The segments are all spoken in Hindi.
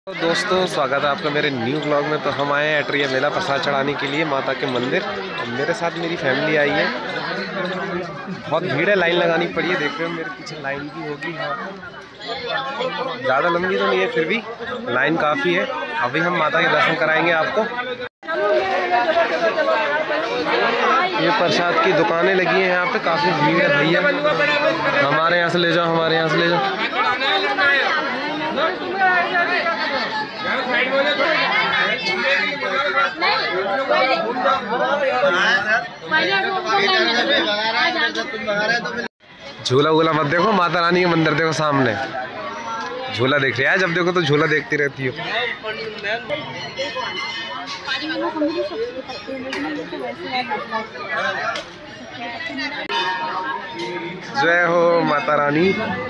तो दोस्तों स्वागत है आपका मेरे न्यू ब्लॉग में। तो हम आए हैं अटरिया मेला प्रसाद चढ़ाने के लिए माता के मंदिर। और मेरे साथ मेरी फैमिली आई है। बहुत भीड़ है, लाइन लगानी पड़ी है। देख रहे हो मेरे पीछे लाइन भी होगी। ज़्यादा लंबी तो नहीं है, फिर भी लाइन काफ़ी है। अभी हम माता के दर्शन कराएंगे आपको। ये प्रसाद की दुकानें लगी हैं यहाँ पे, काफ़ी भीड़ है भैया। हमारे यहाँ से ले जाओ, हमारे यहाँ से ले जाओ। झूला वूला मत देखो, माता रानी के मंदिर देखो सामने। झूला देख रहे हैं, जब देखो तो झूला देखती रहती हो। जय हो माता रानी।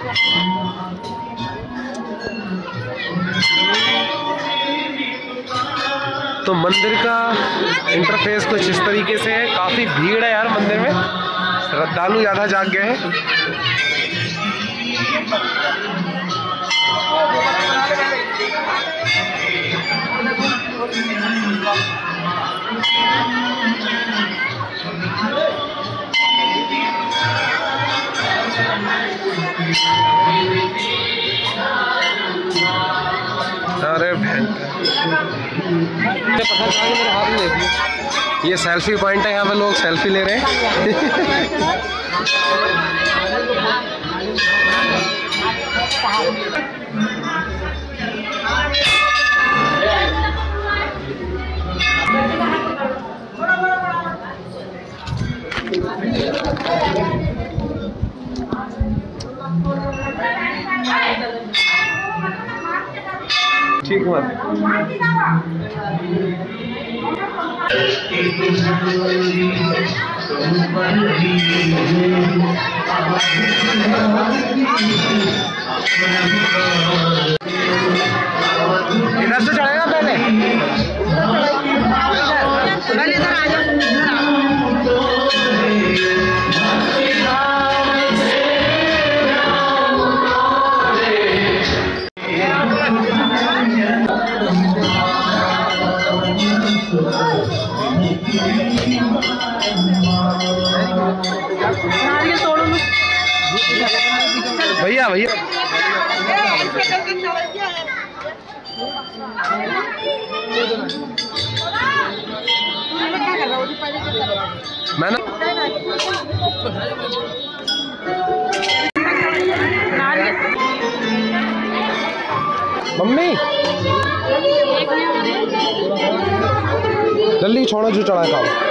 तो मंदिर का इंटरफेस कुछ इस तरीके से है। काफ़ी भीड़ है यार मंदिर में, श्रद्धालु ज़्यादा जाग गए हैं। अरे ये सेल्फी पॉइंट है, यहाँ पे लोग सेल्फी ले रहे हैं। ठीक है इधर से चढ़ेगा पहले इधर आ जाओ। भैया भैया मैं ना मम्मी जल्दी छोड़ो जो चढ़ा खाओ।